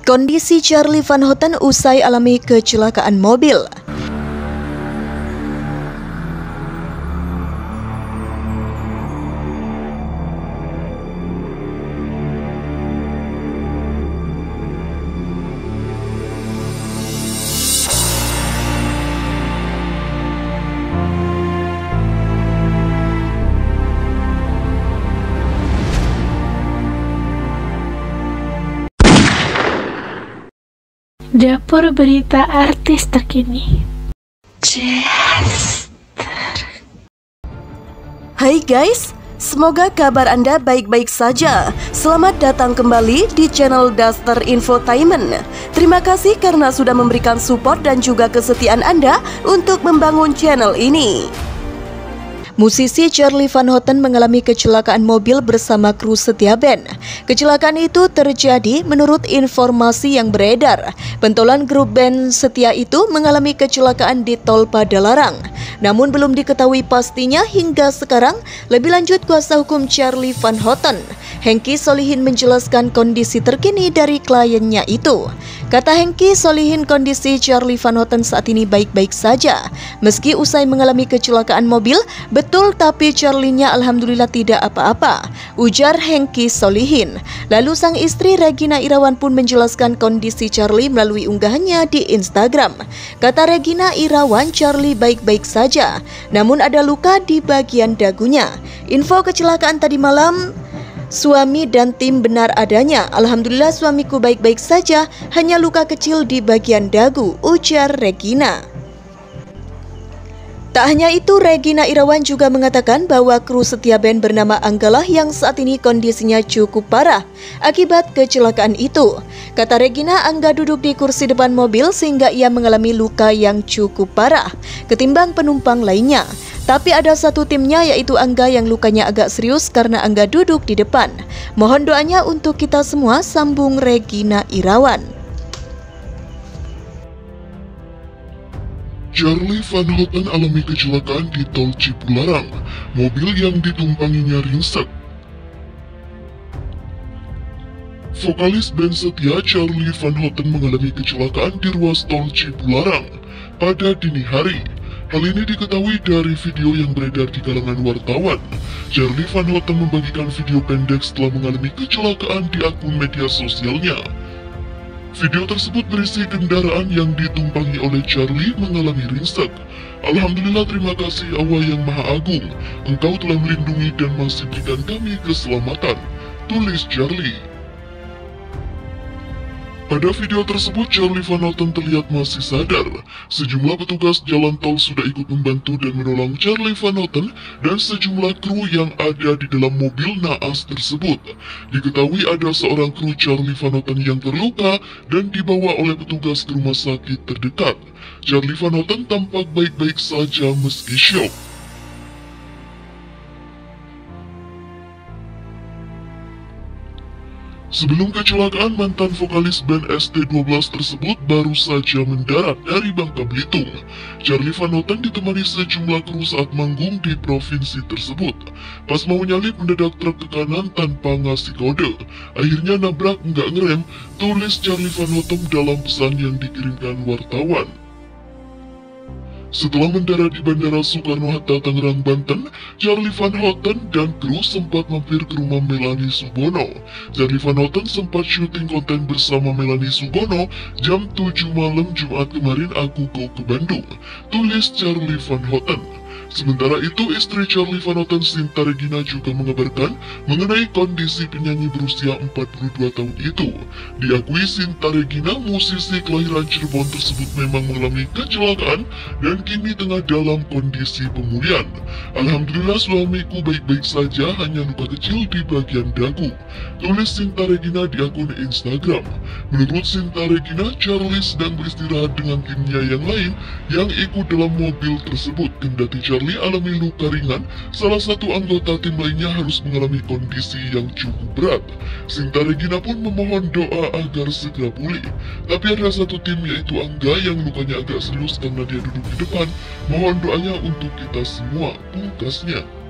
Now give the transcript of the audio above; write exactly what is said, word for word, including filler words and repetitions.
Kondisi Charly Van Houten usai alami kecelakaan mobil. Dapur berita artis terkini. Hai guys, semoga kabar Anda baik-baik saja. Selamat datang kembali di channel Duster Infotainment. Terima kasih karena sudah memberikan support dan juga kesetiaan Anda untuk membangun channel ini. Musisi Charly Van Houten mengalami kecelakaan mobil bersama kru setia band. Kecelakaan itu terjadi menurut informasi yang beredar. Pentolan grup band setia itu mengalami kecelakaan di tol Padalarang. Namun belum diketahui pastinya hingga sekarang. Lebih lanjut, kuasa hukum Charly Van Houten, Hengky Solihin, menjelaskan kondisi terkini dari kliennya itu. Kata Hengky Solihin, kondisi Charly Van Houten saat ini baik-baik saja. Meski usai mengalami kecelakaan mobil, betul, tapi Charly-nya alhamdulillah tidak apa-apa, ujar Hengky Solihin. Lalu sang istri Regina Irawan pun menjelaskan kondisi Charly melalui unggahannya di Instagram. Kata Regina Irawan, Charly baik-baik saja, namun ada luka di bagian dagunya. Info kecelakaan tadi malam, suami dan tim benar adanya. Alhamdulillah suamiku baik-baik saja, hanya luka kecil di bagian dagu, ujar Regina. Tak hanya itu, Regina Irawan juga mengatakan bahwa kru setia band bernama Anggalah yang saat ini kondisinya cukup parah akibat kecelakaan itu. Kata Regina, Angga duduk di kursi depan mobil sehingga ia mengalami luka yang cukup parah ketimbang penumpang lainnya. Tapi ada satu timnya yaitu Angga yang lukanya agak serius karena Angga duduk di depan. Mohon doanya untuk kita semua, sambung Regina Irawan. Charly Van Houten alami kecelakaan di tol Cipularang. Mobil yang ditumpanginya ringsek. Vokalis band setia Charly Van Houten mengalami kecelakaan di ruas tol Cipularang pada dini hari. Hal ini diketahui dari video yang beredar di kalangan wartawan. Charly Van Houten membagikan video pendek setelah mengalami kecelakaan di akun media sosialnya. Video tersebut berisi kendaraan yang ditumpangi oleh Charly mengalami ringsek. Alhamdulillah, terima kasih Allah yang Maha Agung. Engkau telah melindungi dan masih berikan kami keselamatan, tulis Charly. Pada video tersebut, Charly Van Houten terlihat masih sadar. Sejumlah petugas jalan tol sudah ikut membantu dan menolong Charly Van Houten dan sejumlah kru yang ada di dalam mobil naas tersebut. Diketahui ada seorang kru Charly Van Houten yang terluka dan dibawa oleh petugas ke rumah sakit terdekat. Charly Van Houten tampak baik-baik saja meski syok. Sebelum kecelakaan, mantan vokalis band S T dua belas tersebut baru saja mendarat dari Bangka Belitung. Charly Van Houten ditemani sejumlah kru saat manggung di provinsi tersebut. Pas mau nyalip, mendadak truk ke kanan tanpa ngasih kode. Akhirnya nabrak nggak ngerem, tulis Charly Van Houten dalam pesan yang dikirimkan wartawan. Setelah mendarat di Bandara Soekarno-Hatta, Tangerang, Banten, Charly Van Houten dan kru sempat mampir ke rumah Melanie Subono. Charly Van Houten sempat syuting konten bersama Melanie Subono jam tujuh malam Jumat kemarin. Aku go ke Bandung, tulis Charly Van Houten. Sementara itu, istri Charly Van Houten, Sinta Regina, juga mengabarkan mengenai kondisi penyanyi berusia empat puluh dua tahun itu. Diakui Sinta Regina, musisi kelahiran Cirebon tersebut memang mengalami kecelakaan dan kini tengah dalam kondisi pemulihan. Alhamdulillah suamiku baik-baik saja, hanya luka kecil di bagian dagu, tulis Sinta Regina di akun Instagram. Menurut Sinta Regina, Charly sedang beristirahat dengan timnya yang lain yang ikut dalam mobil tersebut. Kendati Charly alami luka ringan, salah satu anggota tim lainnya harus mengalami kondisi yang cukup berat. Sinta Regina pun memohon doa agar segera pulih. Tapi ada satu tim yaitu Angga yang lukanya agak serius karena dia duduk di depan. Mohon doanya untuk kita semua, pungkasnya.